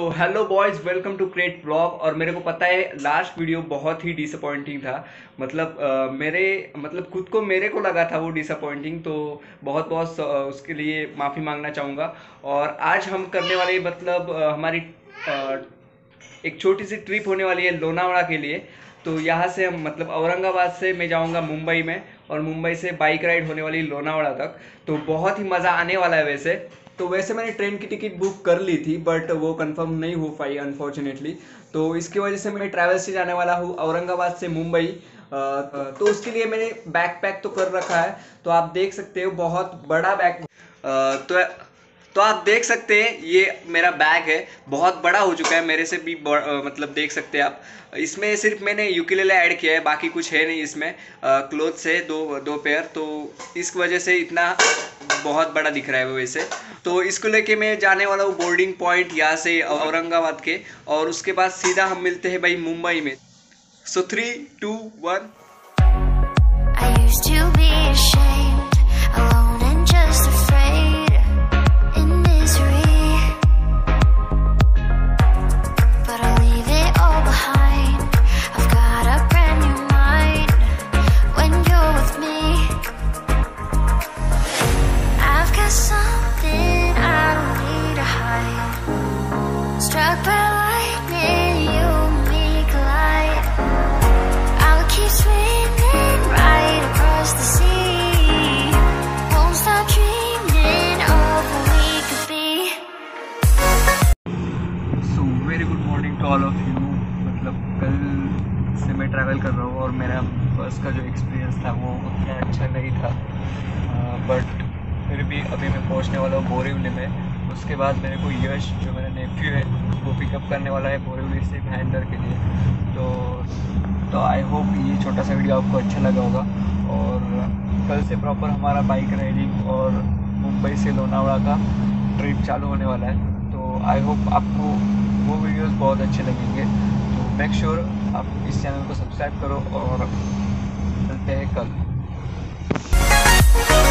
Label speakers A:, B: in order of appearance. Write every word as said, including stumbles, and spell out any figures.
A: Hello boys, welcome to create blog. और मेरे को पता है लास्ट वीडियो बहुत ही डिसअपॉइंटिंग था। मतलब अ, मेरे मतलब खुद को मेरे को लगा था वो डिसअपॉइंटिंग, तो बहुत बहुत अ, उसके लिए माफ़ी मांगना चाहूँगा। और आज हम करने वाले मतलब अ, हमारी अ, एक छोटी सी ट्रिप होने वाली है लोनावाड़ा के लिए। तो यहाँ से हम मतलब औरंगाबाद से मैं जाऊँगा मुंबई में, और मुंबई से बाइक राइड होने वाली लोनावाड़ा तक। तो बहुत ही मज़ा आने वाला है। वैसे तो वैसे मैंने ट्रेन की टिकट बुक कर ली थी, बट वो कंफर्म नहीं हो पाई अनफॉर्चुनेटली। तो इसकी वजह से मैं ट्रैवल से जाने वाला हूँ औरंगाबाद से मुंबई। अ, तो उसके लिए मैंने बैग पैक तो कर रखा है। तो आप देख सकते हो बहुत बड़ा बैग। तो तो आप देख सकते हैं ये मेरा बैग है, बहुत बड़ा हो चुका है मेरे से भी ब- अ, मतलब देख सकते हैं आप। इसमें सिर्फ मैंने यूकेलेले ऐड किया है, बाकी कुछ है नहीं इसमें। क्लोथ्स है दो दो पेयर, तो इस वजह से इतना बहुत बड़ा दिख रहा है वो वैसे। तो इसको लेके मैं जाने वाला हूँ बोर्डिंग पॉइंट यहाँ से औरंगाबाद के, और उसके बाद सीधा हम मिलते हैं भाई मुंबई में। So three two one.
B: I used to be ashamed, alone and just afraid, in misery. But I'll leave it all behind. I've got a brand new mind when you're with me. I've got something I don't need to hide. Struck by lightning, you and me collide. I'll keep swimming right across the sea. Won't stop dreaming of what we could be.
A: So very good morning to all of you. मतलब कल से मैं travel कर रहा हूँ, और मेरा बस का जो एक्सपीरियंस था वो उतना अच्छा नहीं था, बट फिर भी अभी मैं पहुँचने वाला हूँ बोरीवली में। उसके बाद मेरे को यश जो मेरा नेफ्यू है वो पिकअप करने वाला है बोरीवली से भाईंदर के लिए। तो तो आई होप ये छोटा सा वीडियो आपको अच्छा लगा होगा। और कल से प्रॉपर हमारा बाइक राइडिंग और मुंबई से लोनावाड़ा का ट्रिप चालू होने वाला है। तो आई होप आपको वो वीडियोस बहुत अच्छे लगेंगे। तो मेक श्योर आप इस चैनल को सब्सक्राइब करो, और मिलते हैं कल।